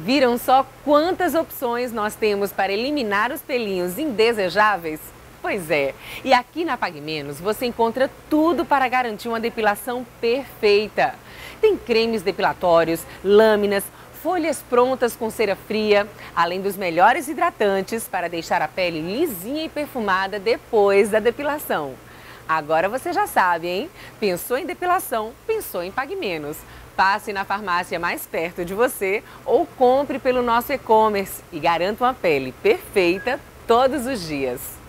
Viram só quantas opções nós temos para eliminar os pelinhos indesejáveis? Pois é, e aqui na Pague Menos você encontra tudo para garantir uma depilação perfeita. Tem cremes depilatórios, lâminas, folhas prontas com cera fria, além dos melhores hidratantes para deixar a pele lisinha e perfumada depois da depilação. Agora você já sabe, hein? Pensou em depilação, pensou em Pague Menos. Passe na farmácia mais perto de você ou compre pelo nosso e-commerce e garanta uma pele perfeita todos os dias.